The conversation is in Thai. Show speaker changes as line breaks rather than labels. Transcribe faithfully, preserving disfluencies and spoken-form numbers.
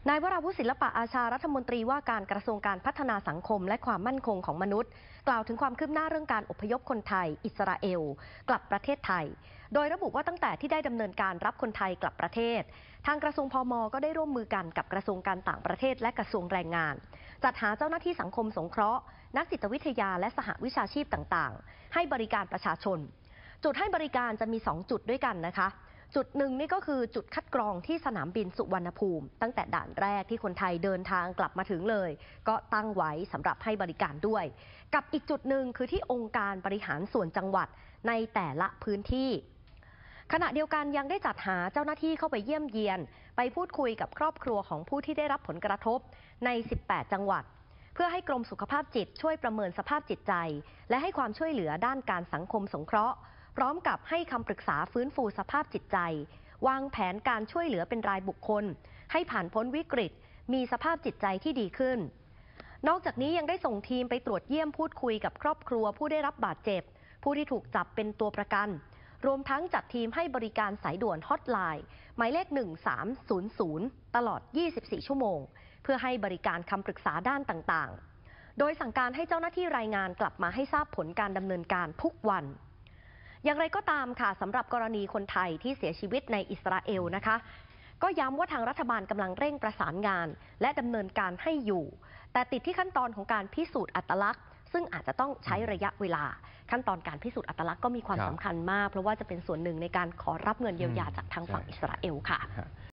นายวราวุฒิศิลปะอาชารัฐมนตรีว่าการกระทรวงการพัฒนาสังคมและความมั่นคงของมนุษย์กล่าวถึงความคืบหน้าเรื่องการอพยพคนไทยอิสราเอลกลับประเทศไทยโดยระบุว่าตั้งแต่ที่ได้ดำเนินการรับคนไทยกลับประเทศทางกระทรวงพม.ก็ได้ร่วมมือกันกับกระทรวงการต่างประเทศและกระทรวงแรงงานจัดหาเจ้าหน้าที่สังคมสงเคราะห์นักจิตวิทยาและสหวิชาชีพต่างๆให้บริการประชาชนจุดให้บริการจะมีสองจุดด้วยกันนะคะจุดหนึ่งนี่ก็คือจุดคัดกรองที่สนามบินสุวรรณภูมิตั้งแต่ด่านแรกที่คนไทยเดินทางกลับมาถึงเลยก็ตั้งไว้สำหรับให้บริการด้วยกับอีกจุดหนึ่งคือที่องค์การบริหารส่วนจังหวัดในแต่ละพื้นที่ขณะเดียวกันยังได้จัดหาเจ้าหน้าที่เข้าไปเยี่ยมเยียนไปพูดคุยกับครอบครัวของผู้ที่ได้รับผลกระทบในสิบแปดจังหวัดเพื่อให้กรมสุขภาพจิตช่วยประเมินสภาพจิตใจและให้ความช่วยเหลือด้านการสังคมสงเคราะห์พร้อมกับให้คำปรึกษาฟื้นฟูสภาพจิตใจวางแผนการช่วยเหลือเป็นรายบุคคลให้ผ่านพ้นวิกฤตมีสภาพจิตใจที่ดีขึ้นนอกจากนี้ยังได้ส่งทีมไปตรวจเยี่ยมพูดคุยกับครอบครัวผู้ได้รับบาดเจ็บผู้ที่ถูกจับเป็นตัวประกันรวมทั้งจัดทีมให้บริการสายด่วนฮอตไลน์หมายเลขหนึ่งสามศูนย์ศูนย์ตลอดยี่สิบสี่ชั่วโมงเพื่อให้บริการคำปรึกษาด้านต่างๆโดยสั่งการให้เจ้าหน้าที่รายงานกลับมาให้ทราบผลการดำเนินการทุกวันอย่างไรก็ตามค่ะสำหรับกรณีคนไทยที่เสียชีวิตในอิสราเอลนะคะก็ย้ำว่าทางรัฐบาลกำลังเร่งประสานงานและดำเนินการให้อยู่แต่ติดที่ขั้นตอนของการพิสูจน์อัตลักษณ์ซึ่งอาจจะต้องใช้ระยะเวลาขั้นตอนการพิสูจน์อัตลักษณ์ก็มีความสำคัญมากเพราะว่าจะเป็นส่วนหนึ่งในการขอรับเงินเยียวยาจากทางฝั่งอิสราเอลค่ะ